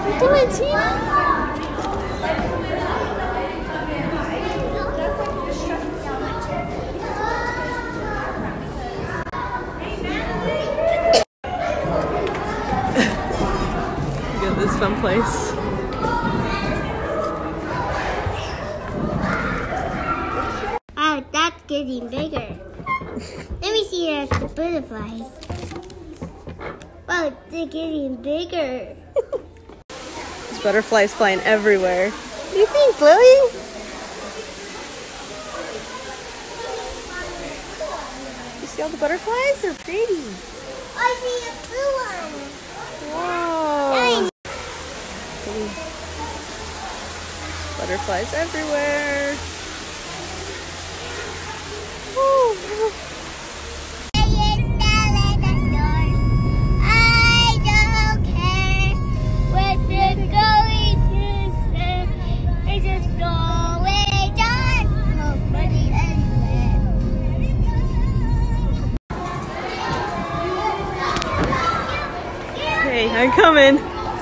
Come on, Tina. Look at this fun place. Oh, that's getting bigger. Let me see the butterflies. Oh, they're getting bigger. There's butterflies flying everywhere. What do you think, Lily? You see all the butterflies? They're pretty. I see a blue one. Whoa. Butterflies everywhere. Woo. Hey, I'm coming.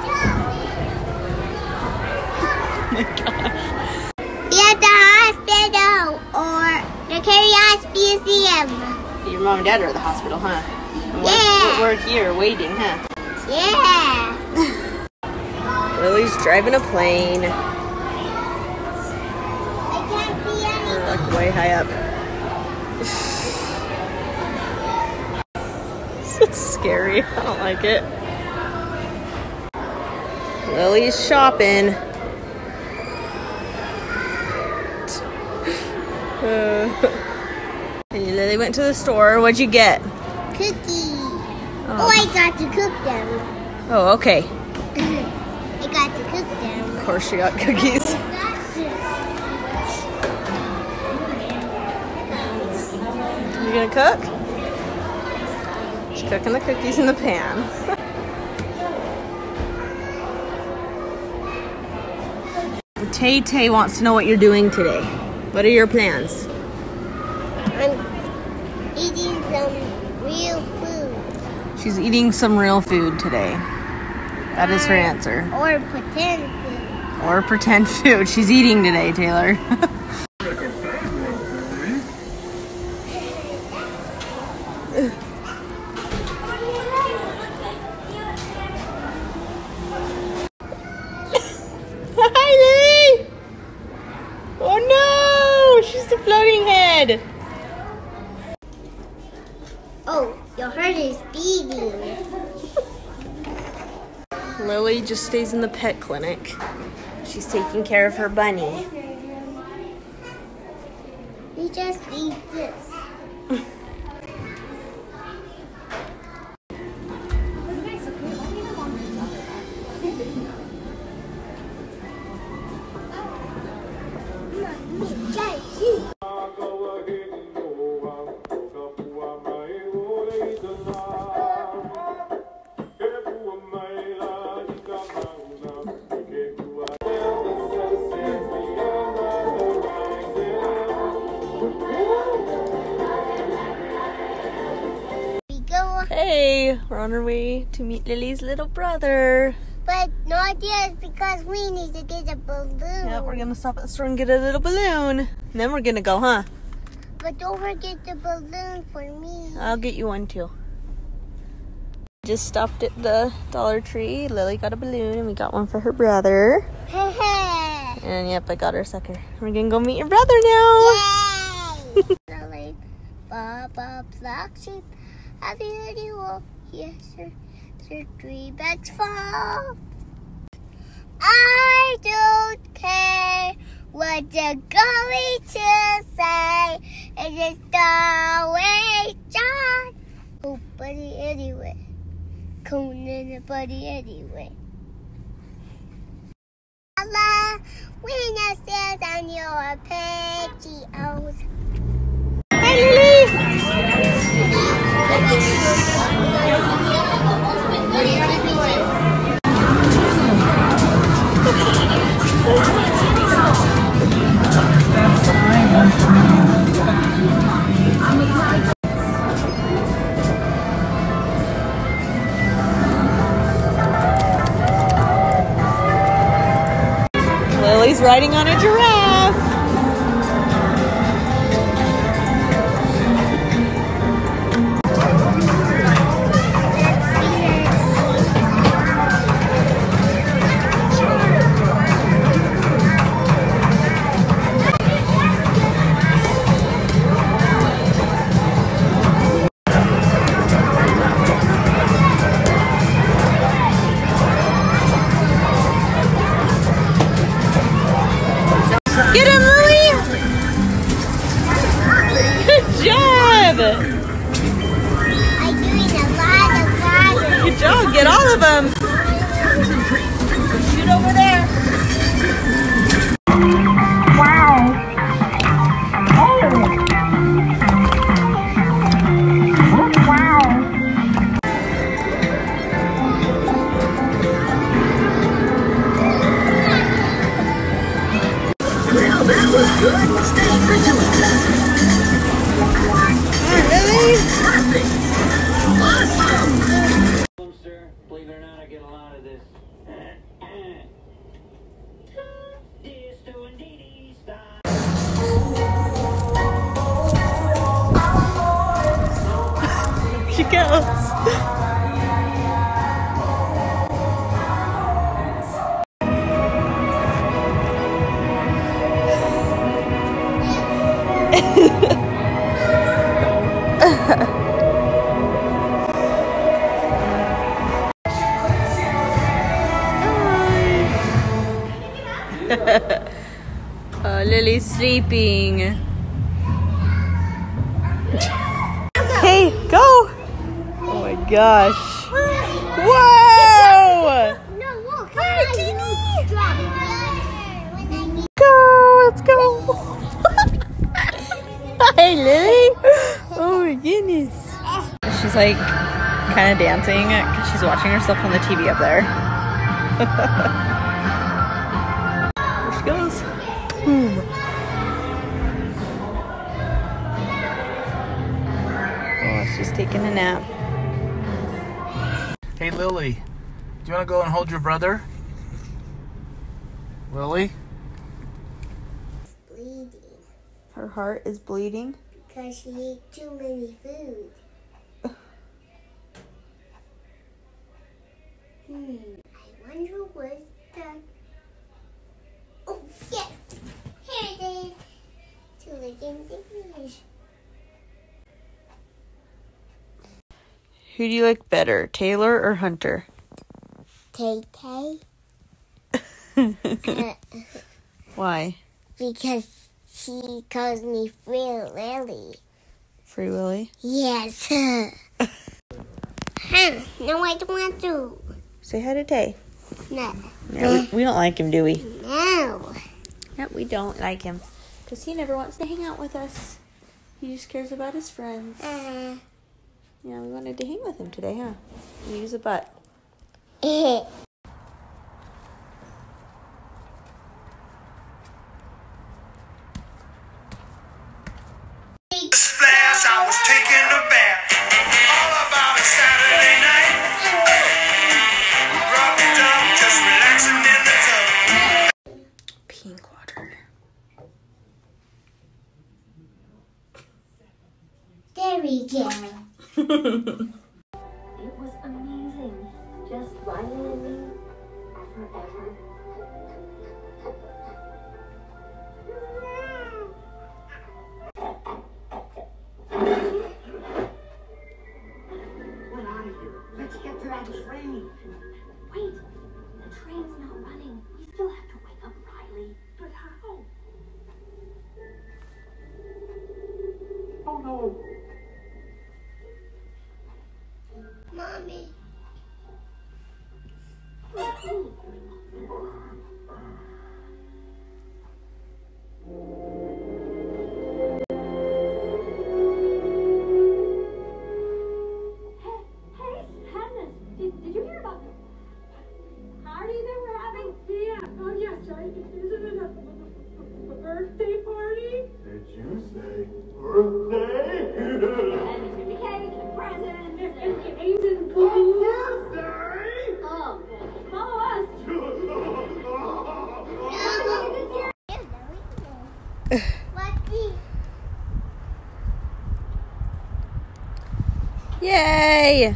Oh my gosh. We at the hospital or the Chaos Museum. Your mom and dad are at the hospital, huh? And Yeah. We're here waiting, huh? Yeah. Lily's driving a plane. I can't see anything. We're like way high up. This is scary. I don't like it. Lily's shopping. Hey, Lily went to the store. What'd you get? Cookies. Oh, I got to cook them. Oh, okay. I got to cook them. Of course, she got cookies. You gonna cook? She's cooking the cookies in the pan. Tay wants to know what you're doing today. What are your plans? I'm eating some real food. She's eating some real food today. That is her answer. Or pretend food. Or pretend food. She's eating today, Taylor. Hi, Lily! Oh no! She's the floating head! Oh, your heart is beating. Lily just stays in the pet clinic. She's taking care of her bunny. We just need this. Hey, we're on our way to meet Lily's little brother. But not yet because we need to get a balloon. Yeah, we're gonna stop at the store and get a little balloon. And then we're gonna go, huh? But don't forget the balloon for me. I'll get you one too. Just stopped at the Dollar Tree. Lily got a balloon and we got one for her brother. And yep, I got her a sucker. We're gonna go meet your brother now. Yay! Lily, Baba, black sheep, have you heard you all? Yes, sir. Sir, 3 bags full. I don't care what you're going to say. It's just the way John. Oh, buddy, anyway. Come in the buddy anyway. Allah, when I stand on your patios. Hi, Lily! Lily's riding on a giraffe. Get him, Lily! Good job! I'm doing a lot of water. Good job, get all of them! Shoot over there! Wow. Oh. Wow. Well, that was good. Stay vigilant. Lily! Perfect. Awesome. Sir, believe it or not, I get a lot of this. She goes. Lily's sleeping. Hey, go! Oh my gosh. Whoa! No, look. Hi, Teeny. Go! Let's go! Hi, Lily! Oh my goodness. She's like kind of dancing because she's watching herself on the TV up there. There she goes. Boom. Oh, she's taking a nap. Hey, Lily, do you want to go and hold your brother? Lily? Bleeding Her heart is bleeding. because she ate too many food. I wonder what's that. Oh, yes! Here it is. To look in the fish. Who do you like better, Taylor or Hunter? Tay-Tay. Why? Because she calls me Free Lily. Free Willy? Yes. No, I don't want to. Say hi to Tay. No. Yeah, we don't like him, do we? No. Yep, we don't like him. Because he never wants to hang out with us. He just cares about his friends. Yeah, we wanted to hang with him today, huh? Use a butt. Splash, I was taking a bath. All about a Saturday night. Rubbed up, just relaxing in the tub. Pink water. There we go. It was amazing. Just Riley and me forever. Get out of here. Let's get to that train. Wait, the train's not running. We still have to wake up Riley. But how? Oh no. Mommy. Hey, Sadness, did you hear about the party that we're having? Yeah, oh yes, isn't it a birthday party? Did you say birthday? And cake, presents, And games and food. Birthday? oh, follow us. Oh, Yay!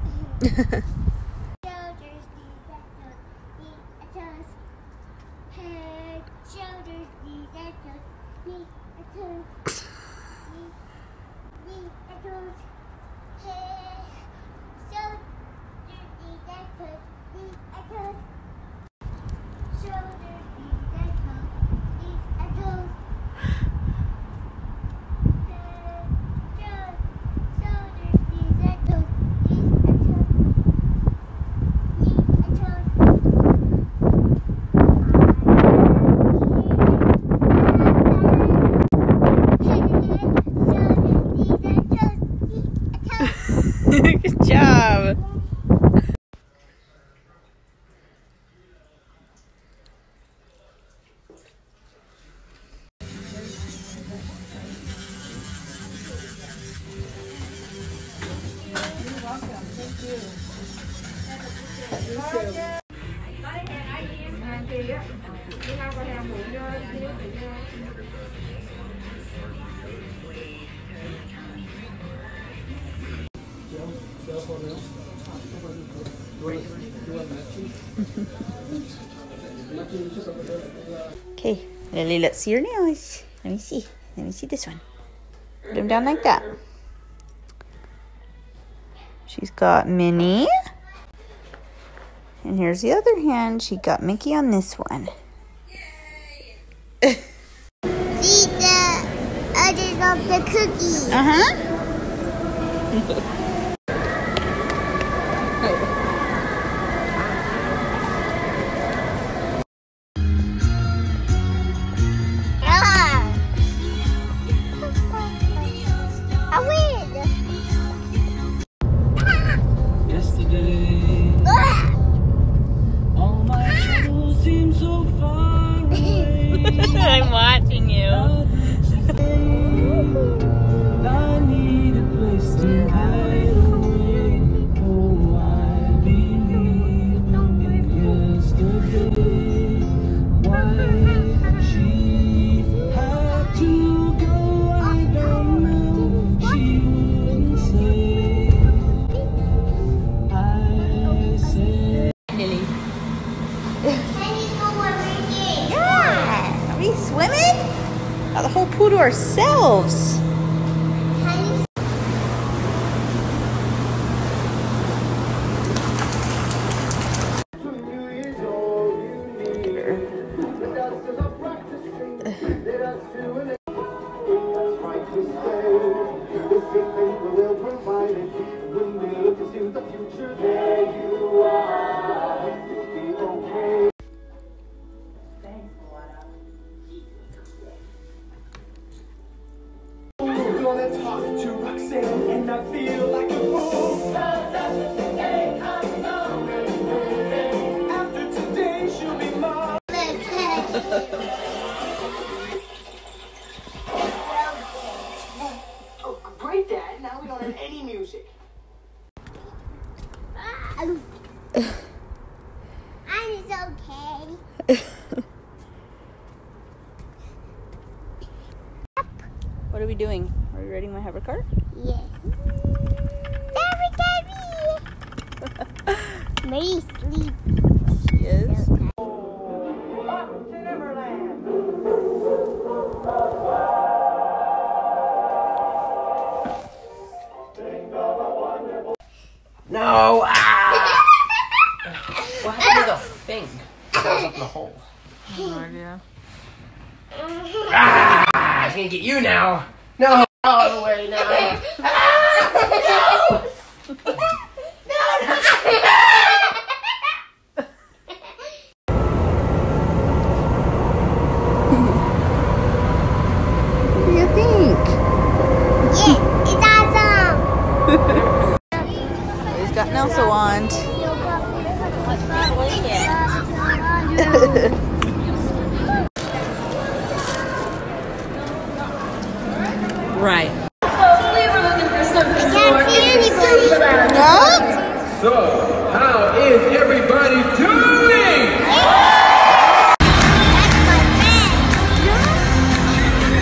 Good job. Okay, Lily, let's see your nails. Let me see. Let me see this one. Put them down like that. She's got Minnie. And here's the other hand. She got Mickey on this one. See the edges of the cookie. Uh-huh. I'm watching you. I need a place to hide away. Oh, I believe in yesterday. Why she had to go, I don't know. She wouldn't say. I said, Lily. Can you go over here? Yeah. Are we swimming? Got the whole pool to ourselves. and I feel like a fool. After today, she'll be mine. Oh, great, Dad. Now we don't have any music. And it's okay. What are we doing? Are we riding my hover cart? Yes. Daddy. Mary's sleepy. She is. No! Ah! What happened to the thing that was up in the hole? No idea. Ah! It's gonna get you now! No! All the way now! Ah! No! What do you think? Yes, it's awesome. He's got an Elsa wand. Right. So, how is everybody doing?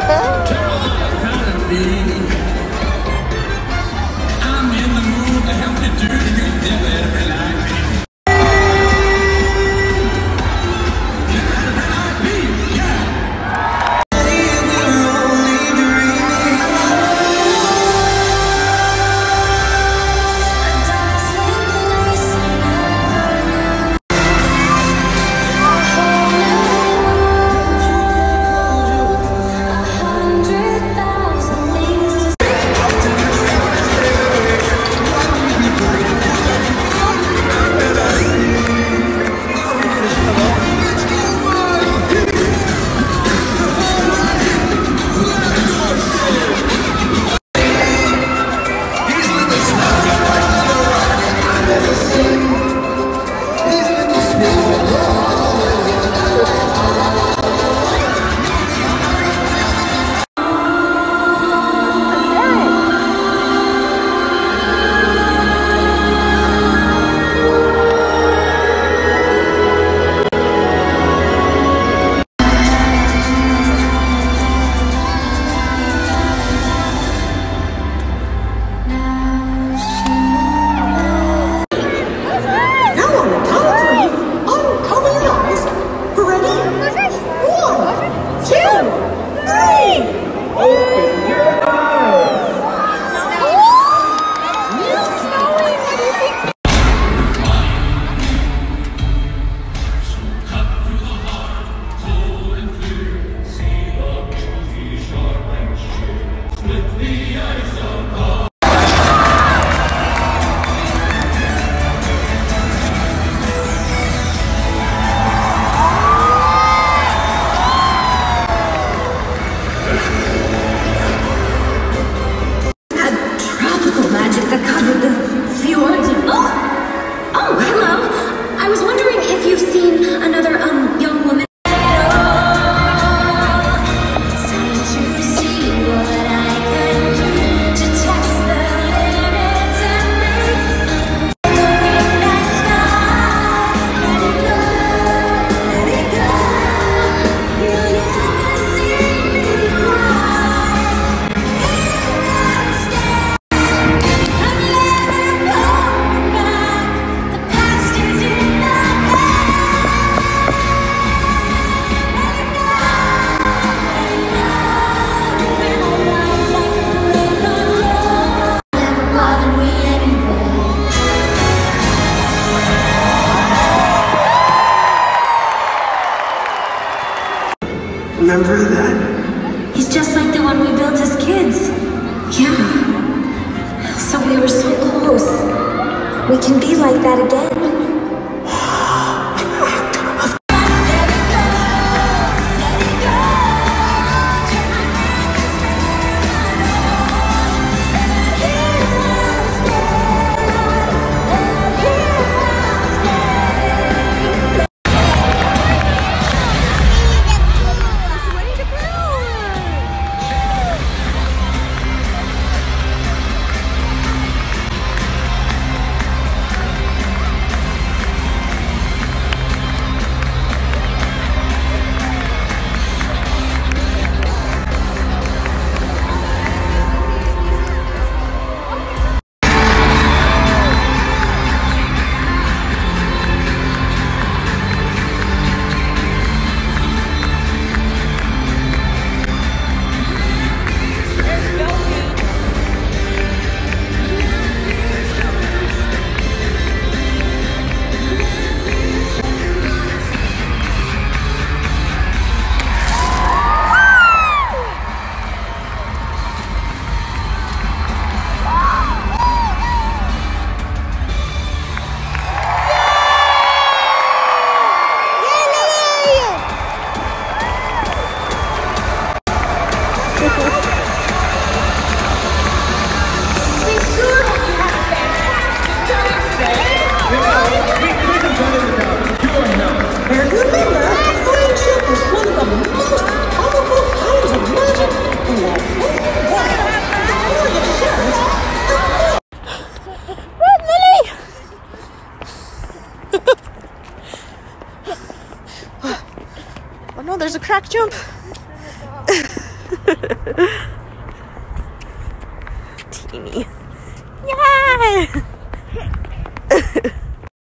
I'm in the mood to help you do you never ever like me. Remember that? He's just like the one we built as kids. Yeah. So we were so close. We can be like that again. Oh no, there's a crack jump. Teeny. Yay!